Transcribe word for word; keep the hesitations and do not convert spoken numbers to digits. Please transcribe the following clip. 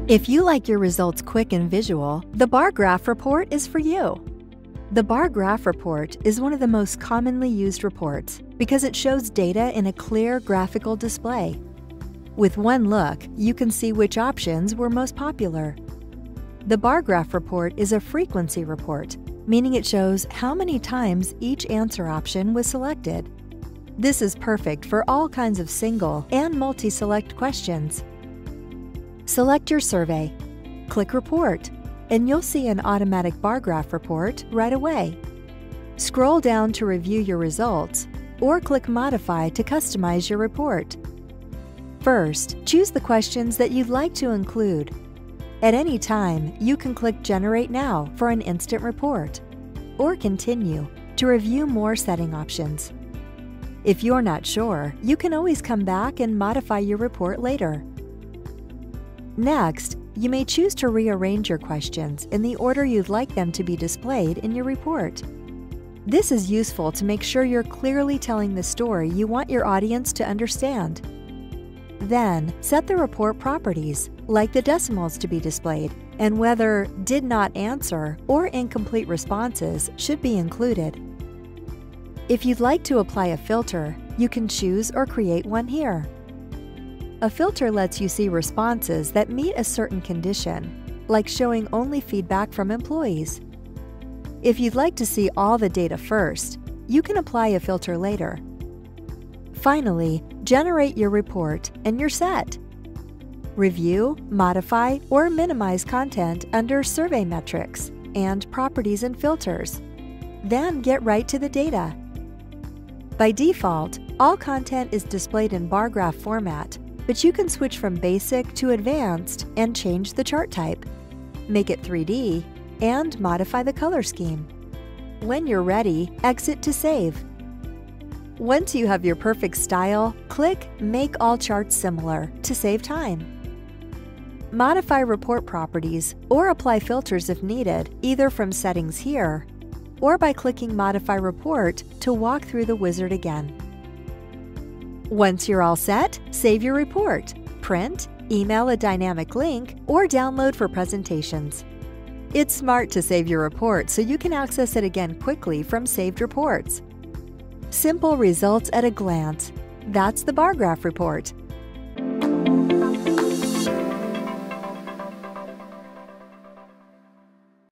If you like your results quick and visual, the bar graph report is for you. The bar graph report is one of the most commonly used reports because it shows data in a clear graphical display. With one look, you can see which options were most popular. The bar graph report is a frequency report, meaning it shows how many times each answer option was selected. This is perfect for all kinds of single and multi-select questions. Select your survey, click Report, and you'll see an automatic bar graph report right away. Scroll down to review your results, or click Modify to customize your report. First, choose the questions that you'd like to include. At any time, you can click Generate Now for an instant report, or Continue to review more setting options. If you're not sure, you can always come back and modify your report later. Next, you may choose to rearrange your questions in the order you'd like them to be displayed in your report. This is useful to make sure you're clearly telling the story you want your audience to understand. Then, set the report properties, like the decimals to be displayed, and whether Did Not Answer or Incomplete responses should be included. If you'd like to apply a filter, you can choose or create one here. A filter lets you see responses that meet a certain condition, like showing only feedback from employees. If you'd like to see all the data first, you can apply a filter later. Finally, generate your report and you're set. Review, modify, or minimize content under Survey Metrics and Properties and Filters. Then get right to the data. By default, all content is displayed in bar graph format, but you can switch from basic to advanced and change the chart type, make it three D, and modify the color scheme. When you're ready, exit to save. Once you have your perfect style, click Make All Charts Similar to save time. Modify report properties or apply filters if needed, either from Settings here or by clicking Modify Report to walk through the wizard again. Once you're all set, save your report, print, email a dynamic link, or download for presentations. It's smart to save your report so you can access it again quickly from saved reports. Simple results at a glance. That's the bar graph report.